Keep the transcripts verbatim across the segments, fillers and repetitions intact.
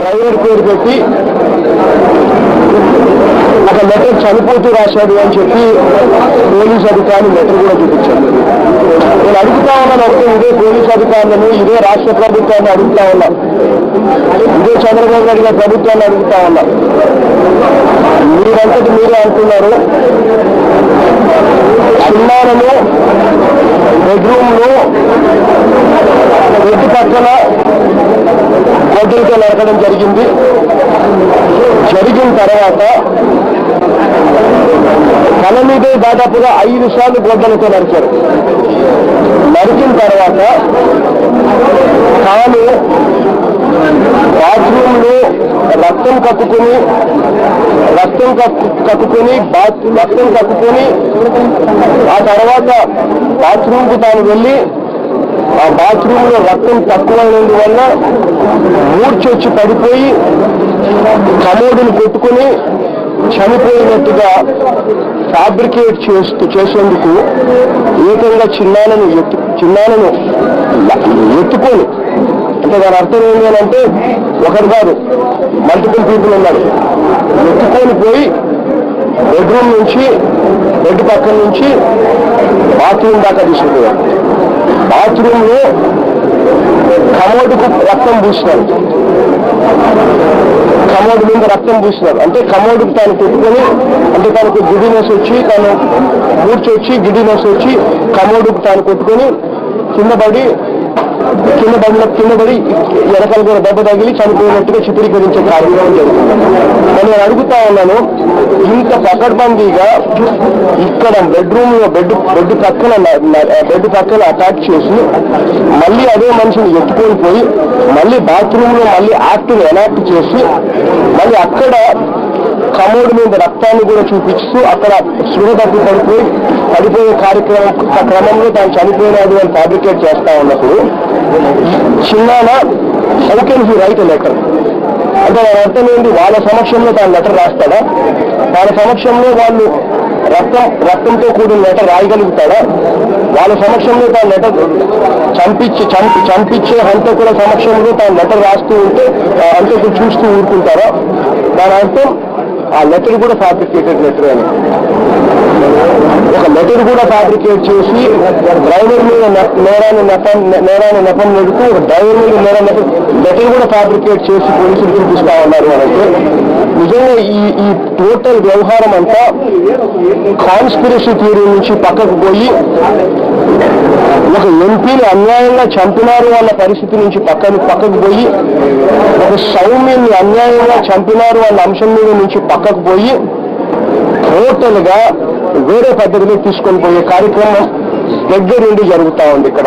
Driver పేరు పెట్టి ఒక లెటర్ చనిపోతూ రాశాడు అని చెప్పి పోలీస్ అధికారులు లెటర్ కూడా చూపించారు. నేను అడుగుతా ఉన్నాను ఒకటే, ఇదే పోలీస్ అధికారులను, ఇదే రాష్ట్ర ప్రభుత్వాన్ని అడుగుతా ఉన్నా, ఇదే చంద్రబాబు నాయుడు గారి ప్రభుత్వాన్ని అడుగుతా ఉన్నా. మీరంతటి మీరే అంటున్నారు చిన్నారను బెడ్రూమ్ లో బెడ్ పక్కన గొడ్డలతో నరకడం జరిగింది. జరిగిన తర్వాత తల మీదే దాదాపుగా ఐదు సార్లు గొడ్డలతో నరికారు. నరికిన తర్వాత తాను బాత్రూమ్ లో రక్తం కక్కుని రక్తం కక్కు కక్కుని రక్తం కక్కుని ఆ తర్వాత బాత్రూమ్ కు తాను వెళ్ళి ఆ బాత్రూమ్ లో రక్తం తక్కువైనందువల్ల మూర్చొచ్చి పడిపోయి కమోడును కొట్టుకుని చనిపోయినట్టుగా ఫ్యాబ్రికేట్ చేస్తూ చేసేందుకు ఏకంగా చిన్నాలను ఎత్తు చిన్నాలను ఎత్తుకొని, అంటే దాని అర్థం ఏంటి అని అంటే ఒకరు కాదు మల్టిపుల్ పీపుల్ ఉన్నారు, ఎత్తుకొని పోయి బెడ్రూమ్ నుంచి బెడ్ పక్కన నుంచి బాత్రూమ్ దాకా తీసుకుపోయారు. బాత్రూమ్ లో కమోడుకు రక్తం పూసినారు, కమోడు మీద రక్తం పూసినారు. అంటే కమోడుకు తాను పెట్టుకొని, అంటే తనకు గిడినెస్ వచ్చి తాను మూర్చొచ్చి గిడినెస్ వచ్చి కమోడుకు తాను కొట్టుకొని కింద పడి కింద పడిన కింద పడి వెనకాల కూడా దెబ్బ తగిలి చనిపోయినట్టుగా చిత్రీకరించే కార్యక్రమం జరుగుతుంది. నేను అడుగుతా ఉన్నాను, ఇంత పకడ్బందీగా ఇక్కడ బెడ్రూమ్ లో బెడ్ బెడ్ పక్కన బెడ్ పక్కన అటాక్ చేసి మళ్ళీ అదే మనిషిని ఎత్తుకొని పోయి మళ్ళీ బాత్రూమ్ లో మళ్ళీ యాక్ట్ని ఎనాక్ట్ చేసి మళ్ళీ అక్కడ కమోడ్ మీద రక్తాన్ని కూడా చూపిస్తూ అక్కడ స్పృహ తప్పి పడిపోయి పడిపోయే కార్యక్రమం క్రమంలో తాను చనిపోయినాడు అని ఫ్యాబ్రికేట్ చేస్తా ఉన్నప్పుడు చిన్నాన how can he write a letter? అంటే దాని అర్థం ఏంటి? వాళ్ళ సమక్షంలో తాను లెటర్ రాస్తాడా? వాళ్ళ సమక్షంలో వాళ్ళు రక్తం రక్తంతో కూడిన లెటర్ రాయగలుగుతాడా? వాళ్ళ సమక్షంలో తాను లెటర్ చంపించి చంపి చంపించే హంతకుల సమక్షంలో తాను లెటర్ రాస్తూ ఉంటే హంతకులు చూస్తూ ఊరుకుంటారా? దాని అర్థం ఆ లెటర్ కూడా ఫ్యాబ్రికేటెడ్ లెటర్ అని. ఒక లెటర్ కూడా ఫ్యాబ్రికేట్ చేసి డ్రైవర్ మీద నేరాన్ని నెపం నేరాన్ని నెపం నెడుతూ ఒక డ్రైవర్ మీద నేరం లెటర్ కూడా ఫ్యాబ్రికేట్ చేసి పోలీసులు చూపిస్తా ఉన్నారు అని అంటే నిజంగా ఈ ఈ టోటల్ వ్యవహారం అంతా కాన్స్పిరసీ థియరీ నుంచి పక్కకు పోయి ఒక ఎంపీని అన్యాయంగా చంపినారు అన్న పరిస్థితి నుంచి పక్కన పక్కకు పోయి ఒక సౌమ్యుని అన్యాయంగా చంపినారు అన్న అంశం మీద నుంచి పక్కకు పోయి టోటల్ గా వేరే పద్ధతిలో తీసుకొని పోయే కార్యక్రమం దగ్గరుండి జరుగుతూ ఉంది ఇక్కడ.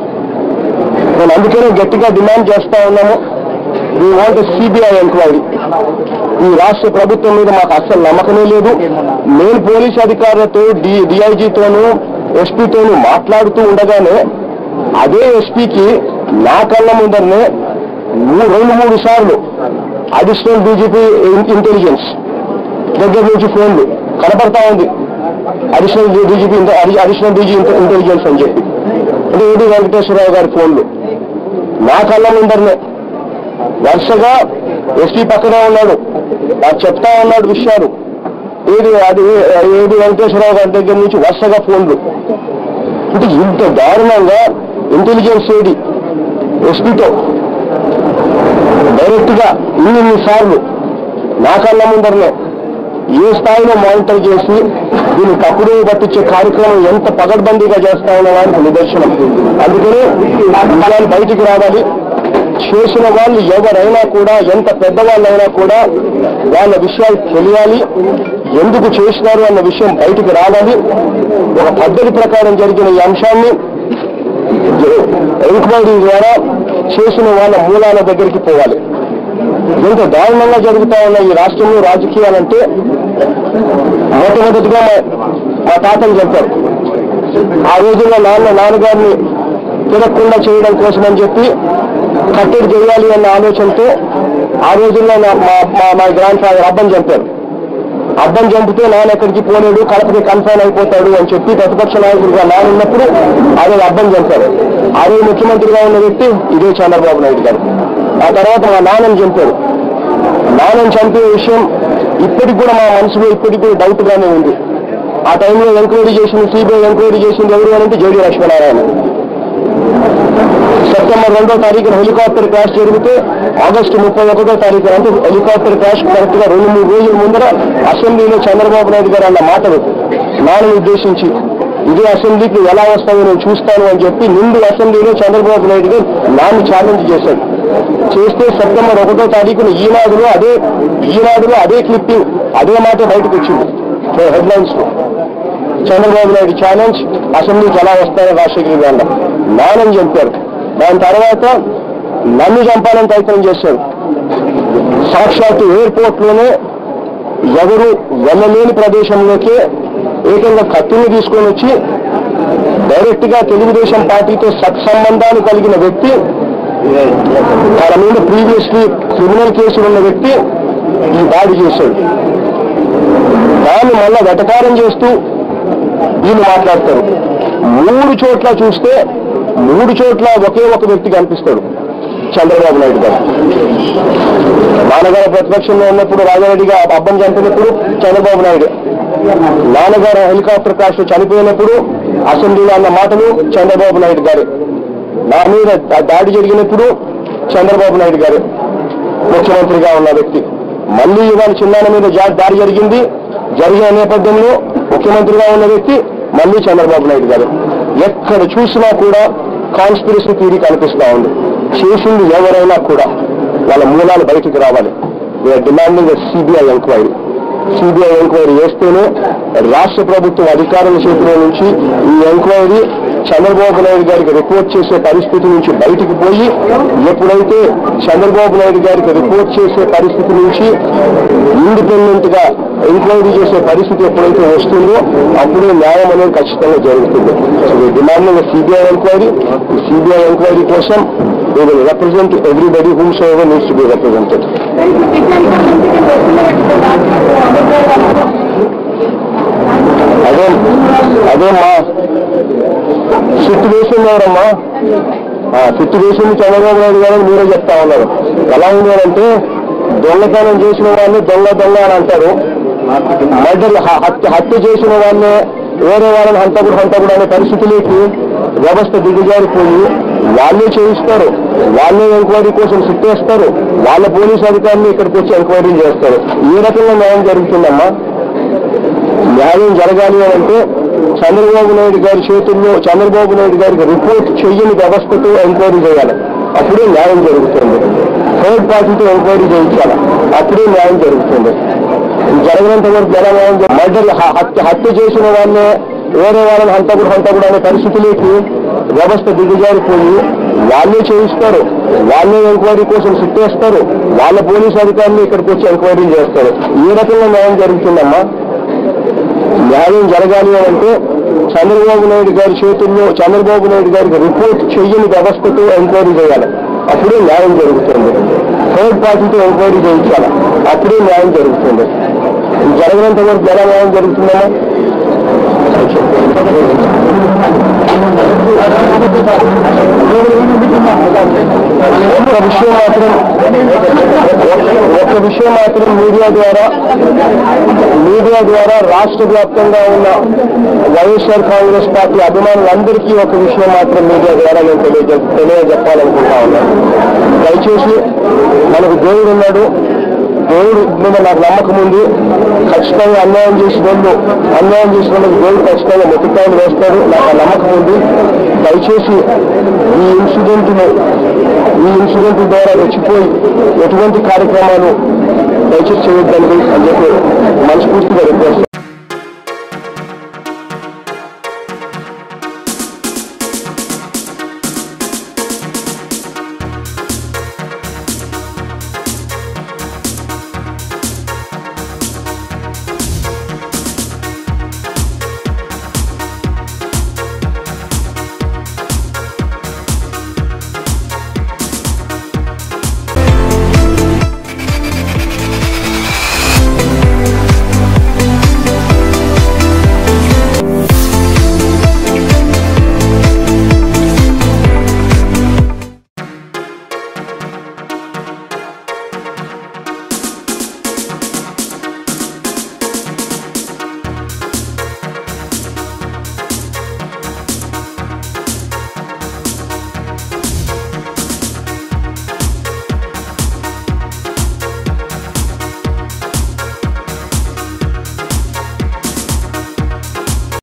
నేను అందుకనే గట్టిగా డిమాండ్ చేస్తా ఉన్నాము, వీ వాంట్ సిబిఐ ఎంక్వైరీ. ఈ రాష్ట్ర ప్రభుత్వం మీద మాకు అస్సలు నమ్మకమే లేదు. నేను పోలీస్ అధికారులతో డి డిఐజీతోనూ ఎస్పీతోనూ మాట్లాడుతూ ఉండగానే అదే ఎస్పీకి నా కళ్ళ ముందరనే రెండు మూడు సార్లు అడిషనల్ డీజీపీ ఇంటెలిజెన్స్ దగ్గర నుంచి ఫోన్లు కనపడతా ఉంది. Additional DGP additional DG intelligence అని చెప్పి అంటే ఏడి వెంకటేశ్వరరావు గారి ఫోన్లు నా కళ్ళ ముందరనే వరుసగా ఎస్పీ పక్కనే ఉన్నాడు, నాకు చెప్తా ఉన్నాడు విషయాలు. ఏది అది ఏడి వెంకటేశ్వరరావు గారి దగ్గర నుంచి వరుసగా ఫోన్లు. అంటే ఇంత దారుణంగా ఇంటెలిజెన్స్ ఏడి ఎస్పీతో డైరెక్ట్ గా ఇన్ని సార్లు నా కళ్ళ ముందరనే ఏ స్థాయిలో మానిటర్ చేసి దీన్ని తప్పుడు పట్టించే కార్యక్రమం ఎంత పగడ్బందీగా చేస్తా ఉన్నదానికి నిదర్శనం. అందుకనే వాళ్ళు బయటికి రావాలి. చేసిన వాళ్ళు ఎవరైనా కూడా ఎంత పెద్దవాళ్ళైనా కూడా వాళ్ళ విషయాలు తెలియాలి, ఎందుకు చేసినారు అన్న విషయం బయటికి రావాలి. ఒక పద్ధతి ప్రకారం జరిగిన ఈ అంశాన్ని ఎంక్వైరీ ద్వారా చేసిన వాళ్ళ మూలాల దగ్గరికి పోవాలి. ఎంత దారుణంగా జరుగుతా ఉన్న ఈ రాష్ట్రంలో రాజకీయాలంటే మొట్టమొదటిగా మా తాతలు చెప్పారు. ఆ రోజుల్లో నాన్న నాన్నగారిని తిరగకుండా చేయడం కోసమని చెప్పి కట్టడి చేయాలి అన్న ఆలోచనతో ఆ రోజుల్లో మా మా గ్రాండ్ ఫాదర్ అబ్బని చంపారు. అబ్బని చంపితే నాన్న ఎక్కడికి పోలేడు, కడపకి కన్ఫైన్ అయిపోతాడు అని చెప్పి ప్రతిపక్ష నాయకుడిగా నాన్న ఉన్నప్పుడు అదే అబ్బని చంపారు. అదే ముఖ్యమంత్రిగా ఉన్న వ్యక్తి ఇదే చంద్రబాబు నాయుడు గారు. ఆ తర్వాత మా నాన్నని చంపారు. నాన్నని చంపే విషయం ఇప్పటికి కూడా మా మనసులో ఇప్పటికి కూడా డౌట్గానే ఉంది. ఆ టైంలో ఎంక్వైరీ చేసింది సిబిఐ ఎంక్వైరీ చేసింది ఎవరు అని అంటే జేడీ లక్ష్మీనారాయణ. సెప్టెంబర్ రెండో తారీఖున హెలికాప్టర్ క్రాష్ జరిగితే ఆగస్టు ముప్పై ఒకటో తారీఖున అంటే హెలికాప్టర్ క్రాష్ కరెక్ట్ గా రెండు మూడు రోజుల ముందర అసెంబ్లీలో చంద్రబాబు నాయుడు గారు అన్న మాటలు నాన్నను ఉద్దేశించి ఇదే అసెంబ్లీకి ఎలా వస్తాయో నేను చూస్తాను అని చెప్పి నిండు అసెంబ్లీలో చంద్రబాబు నాయుడు గారు నాన్న ఛాలెంజ్ చేశాడు. చేస్తే సెప్టెంబర్ ఒకటో తారీఖున ఈనాడులో అదే ఈనాడులో అదే క్లిప్పింగ్ అదే మాట బయటకు వచ్చింది హెడ్లైన్స్ లో. చంద్రబాబు నాయుడు ఛాలెంజ్ అసెంబ్లీకి ఎలా వస్తారో రాజశేఖర్ గారు నాన్నని చంపారు. దాని తర్వాత నన్ను చంపాలని ప్రయత్నం చేశారు. సాక్షాత్తు ఎయిర్పోర్ట్ లోనే ఎవరు వెళ్ళలేని ప్రదేశంలోకి ఏకంగా కత్తుల్ని తీసుకొని వచ్చి డైరెక్ట్ గా తెలుగుదేశం పార్టీతో సత్సంబంధాలు కలిగిన వ్యక్తి, తన మీద ప్రీవియస్లీ క్రిమినల్ కేసులు ఉన్న వ్యక్తి ఈ దాడి చేశాడు. దాన్ని మళ్ళా వెటకారం చేస్తూ వీళ్ళు మాట్లాడతారు. మూడు చోట్ల చూస్తే మూడు చోట్ల ఒకే ఒక వ్యక్తి కనిపిస్తాడు, చంద్రబాబు నాయుడు గారు. నాన్నగారు ప్రతిపక్షంలో ఉన్నప్పుడు రాజారెడ్డిగా అబ్బం చంపినప్పుడు చంద్రబాబు నాయుడు, నాన్నగారు హెలికాప్టర్ క్రాష్ చనిపోయినప్పుడు అసెంబ్లీలో అన్న మాటలు చంద్రబాబు నాయుడు గారు. నా మీద దాడి జరిగినప్పుడు చంద్రబాబు నాయుడు గారు ముఖ్యమంత్రిగా ఉన్న వ్యక్తి. మళ్ళీ ఇవాళ చిన్నాన్న మీద దాడి జరిగింది, జరిగిన నేపథ్యంలో ముఖ్యమంత్రిగా ఉన్న వ్యక్తి మళ్ళీ చంద్రబాబు నాయుడు గారు. ఎక్కడ చూసినా కూడా కాన్స్పిరసీ థియరీ కనిపిస్తా ఉంది. చేసింది ఎవరైనా కూడా వాళ్ళ మూలాలు బయటికి రావాలి. We're demanding CBI enquiry. CBI enquiry చేస్తేనే రాష్ట్ర ప్రభుత్వం అధికారుల చేతిలో నుంచి ఈ ఎంక్వైరీ చంద్రబాబు నాయుడు గారికి రిపోర్ట్ చేసే పరిస్థితి నుంచి బయటికి పోయి, ఎప్పుడైతే చంద్రబాబు నాయుడు గారికి రిపోర్ట్ చేసే పరిస్థితి నుంచి ఇండిపెండెంట్ గా ఎంక్వైరీ చేసే పరిస్థితి ఎప్పుడైతే వస్తుందో అప్పుడే న్యాయం అనేది ఖచ్చితంగా జరుగుతుంది. సో ఈ డిమాండింగ్ సిబిఐ ఎంక్వైరీ. ఈ సిబిఐ ఎంక్వైరీ కోసం we will represent everybody whomsoever needs to be represented. అదే అదే మా సిట్టు వేసింది ఎవరమ్మా? సిట్టు వేసింది చంద్రబాబు నాయుడు గారు మీరే చెప్తా ఉన్నారు. ఎలా ఉంది అంటే దొంగతనం చేసిన వాళ్ళని దొంగ దొంగ అని అంటారు, మర్డర్ హత్య హత్య చేసిన వాళ్ళని వేరే వాళ్ళని హంతకుడు హంతకుడు అనే పరిస్థితులకి వ్యవస్థ దిగజారిపోయి వాళ్ళే చేయిస్తారు, వాళ్ళే ఎంక్వైరీ కోసం సిట్టేస్తారు, వాళ్ళ పోలీసు అధికారులు ఇక్కడికి వచ్చి ఎంక్వైరీ చేస్తారు. ఏ రకంగా న్యాయం జరుగుతుందమ్మా? న్యాయం జరగాలి అంటే చంద్రబాబు నాయుడు గారి చేతుల్లో చంద్రబాబు నాయుడు గారికి రిపోర్ట్ చెయ్యని వ్యవస్థతో ఎంక్వైరీ చేయాలి, అప్పుడే న్యాయం జరుగుతుంది. థర్డ్ పార్టీతో ఎంక్వైరీ చేయించాలి, అప్పుడే న్యాయం జరుగుతుంది. జరగనంత వరకు ఎలా న్యాయం? మర్డర్ హత్య హత్య చేసిన వాళ్ళే వేరే వాళ్ళని హంతకుడు హంతకుడు అనే పరిస్థితులకి వ్యవస్థ దిగజారిపోయి వాళ్ళే చేయిస్తారు, వాళ్ళే ఎంక్వైరీ కోసం సిట్టేస్తారు, వాళ్ళ పోలీసు అధికారులు ఇక్కడికి వచ్చి ఎంక్వైరీ చేస్తారు. ఏ రకంగా న్యాయం జరుగుతుందమ్మా? న్యాయం జరగాలి అంటే చంద్రబాబు నాయుడు గారి చేతుల్లో చంద్రబాబు నాయుడు గారికి రిపోర్ట్ చెయ్యని వ్యవస్థతో ఎంక్వైరీ చేయాలి, అప్పుడే న్యాయం జరుగుతుంది. థర్డ్ పార్టీతో ఎంక్వైరీ చేయించాలి, అప్పుడే న్యాయం జరుగుతుంది. జరగనంత వరకు ఎలా న్యాయం జరుగుతుందమ్మా? ఒక్క విషయం మాత్రం ఒక్క విషయం మాత్రం మీడియా ద్వారా మీడియా ద్వారా రాష్ట్ర వ్యాప్తంగా ఉన్న వైఎస్ఆర్ కాంగ్రెస్ పార్టీ అభిమానులందరికీ ఒక విషయం మాత్రం మీడియా ద్వారా నేను తెలియజె తెలియజెప్పాలనుకుంటా ఉన్నాను. దయచేసి మనకు దేవుడు ఉన్నాడు, దేవుడు మీద నాకు నమ్మకం ఉంది. ఖచ్చితంగా అన్యాయం చేసిన వాళ్ళు అన్యాయం చేసిన వాళ్ళకి దేవుడు ఖచ్చితంగా మొత్తాన్ని వేస్తాడు, నాకు నమ్మకం ఉంది. దయచేసి ఈ ఇన్సిడెంట్ను ఈ ఇన్సిడెంట్ ద్వారా రెచ్చిపోయి ఎటువంటి కార్యక్రమాలు దయచేసి చేయొద్దండి అని చెప్పి మనస్ఫూర్తిగా రిక్వెస్ట్